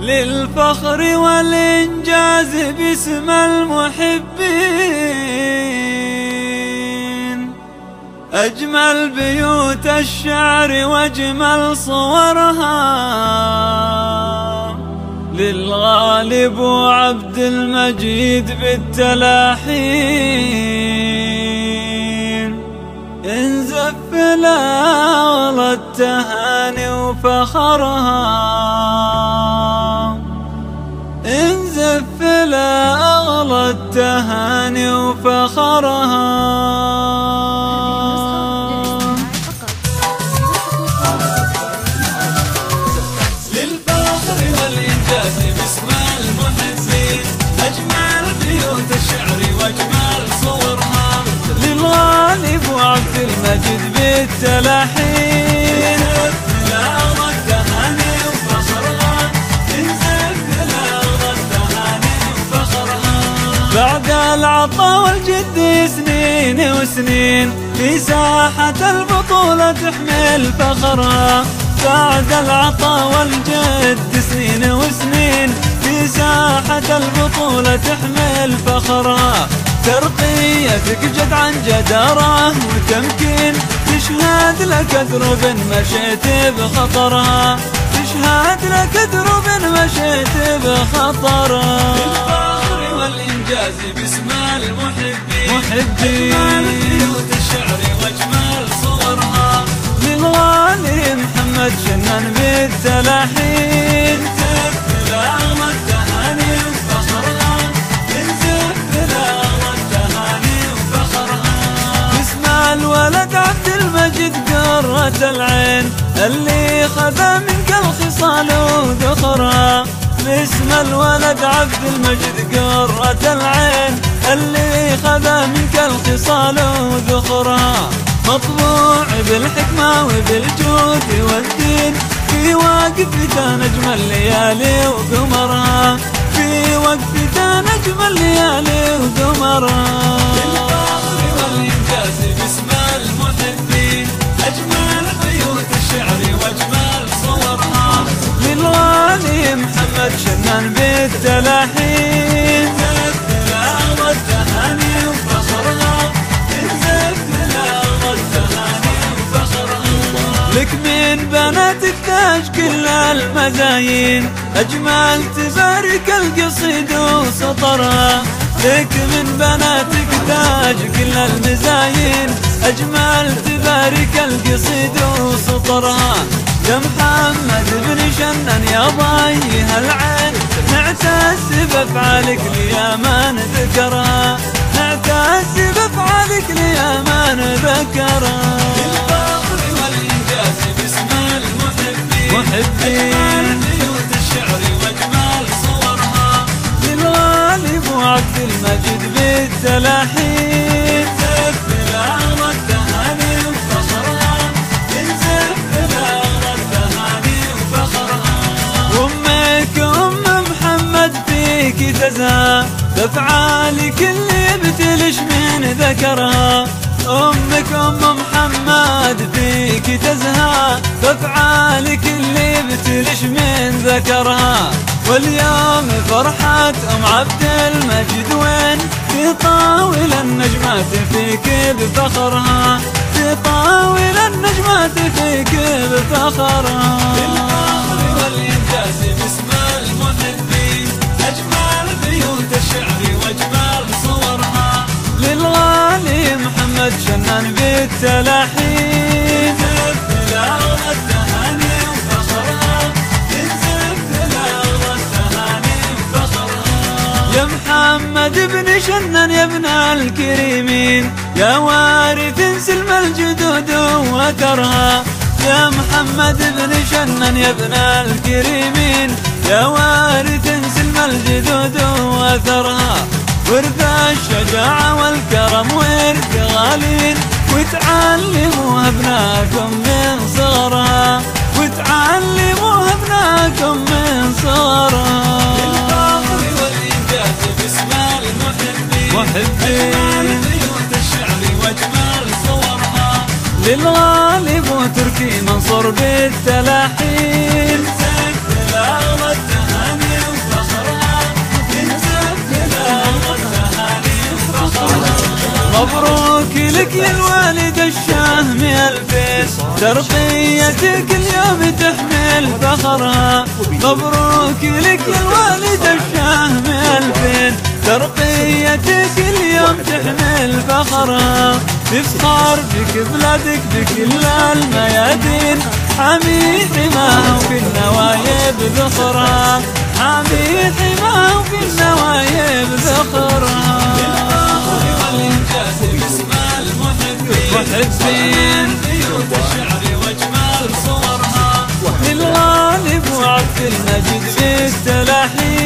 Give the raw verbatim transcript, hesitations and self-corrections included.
للفخر والإنجاز باسم المحبين، أجمل بيوت الشعر وأجمل صورها للغالب وعبد المجيد بالتلاحين. انزف الأغلى التهاني وفخرها، انزف الأغلى التهاني وفخرها. للفخر والإنجاز باسم المحبين، أجمل بيوت الشعر وأجمل صورها للغالب وعبد المجيد بالتلاحين. انزف الأغلى التهاني وفخرها، انزف الأغلى التهاني وفخرها. بعد العطا والجد سنين وسنين في ساحة البطولة تحمل فخرها. بعد العطا والجد سنين وسنين في ساحة البطولة تحمل فخرها. ترقيتك جد عن جدارة وتمكين، تشهد لك دروب مشيت بخطرها، تشهد لك دروب مشيت بخطرها. للفخر والإنجاز باسم المحبين، محبين أجمل بيوت الشعر وأجمل صورها للغالي محمد شنان بالتلاحين. انزف الأغلى التهاني وفخرها، انزف الأغلى التهاني وفخرها. باسم الولد عبد المجيد قرة العين، اللي خذا منك الخصال وذخرها. باسم الولد عبد المجيد قرة العين، اللي خذا منك الخصال وذخرها. مطبوع بالحكمة وبالجود والدين، في وقفته نجم الليالي وقمرها، في وقفته نجم الليالي وقمرها. للفخر والإنجاز باسم المحبين، أجمل بيوت الشعر وأجمل صورها للغالي محمد شنان بالتلاحين. انزف الأغلى التهاني وفخرها، انزف الأغلى التهاني وفخرها. لك من بناتك تاج كل المزايين، أجمل تبارك القصيد وسطرها. لك من بناتك تاج كل المزايين، أجمل تبارك القصيد وسطرها. يا محمد بن شنان يا ضي هالعين، نعتز بأفعالك ليا ما نذكرها، نعتز بأفعالك ليا ما نذكرها. للفخر والإنجاز باسم المحبين، محبين أجمل بيوت الشعر وأجمل صورها للغالب وعبد المجيد بالتلاحين. انزف الأغلى التهاني وفخرها، انزف الأغلى التهاني وفخرها. أمك أم محمد فيك تزهى، بأفعالك اللي يبتلش من ذكرها. أمك أم محمد فيك تزهى، بأفعالك اللي يبتلش من ذكرها. واليوم فرحة أم عبد المجيد وين، تطاول النجمات فيك بفخرها، تطاول النجمات فيك بفخرها. للفخر والإنجاز باسم المحبين، أجمل بيوت الشعر وأجمل صورها للغالي محمد شنان بالتلاحين. انزف الأغلى التهاني وفخرها، انزف الأغلى التهاني وفخرها. يا محمد بن شنان يا ابن الكريمين، يا وارث سلم الجدود وثرها. يا محمد بن شنان يا ابن الكريمين، يا وارث سلم الجدود وثرها. ورث الشجاعة والكرم ورث غالين، وتعلموها ابناكم من صغرها، وتعلموها ابناكم من صغرها. للفخر والإنجاز باسم المحبين، محبين أجمل بيوت الشعر وأجمل صورها للغالب وتركي منصور بالتلاحين. انزف الأغلى التهاني لك يا الوالد الشهم ألفين، ترقيتك اليوم تحمل فخرها. مبروك لك يا الوالد الشهم ألفين، ترقيتك اليوم تحمل فخرها. تفخر بك بلادك بكل الميادين، حامي حماه وفي النوايب ذخرها، حامي حماه وفي النوايب ذخرها. والإنجاز باسم المحبين، محبين بيوت الشعر واجمال صورها، للغالب وعبد المجيد بالتلاحين.